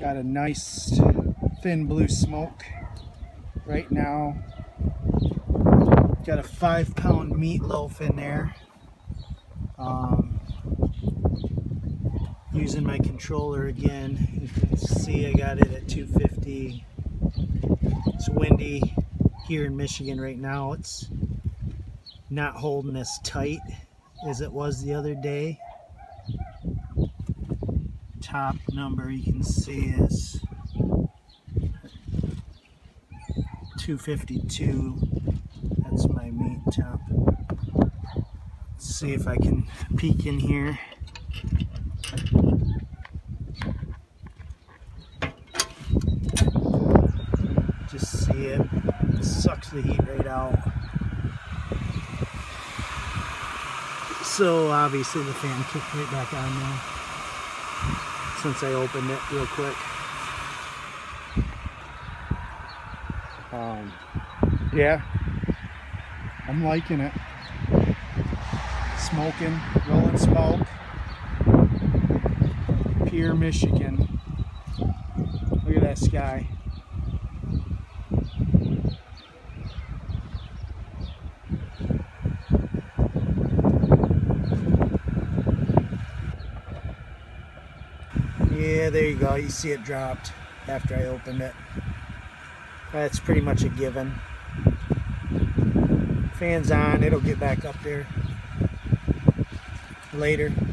Got a nice thin blue smoke right now. Got a 5-pound meatloaf in there. Using my controller again. You can see I got it at 250. It's windy here in Michigan right now. It's not holding as tight as it was the other day. Top number you can see is 252. That's my meat top. Let's see if I can peek in here. Just see it. It sucks the heat right out. So obviously the fan kicked right back on now since I opened it real quick. Yeah, I'm liking it. Smoking, rolling smoke. Pierre, Michigan. Look at that sky. Yeah, there you go. You see it dropped after I opened it. That's pretty much a given. Fan's on. It'll get back up there later.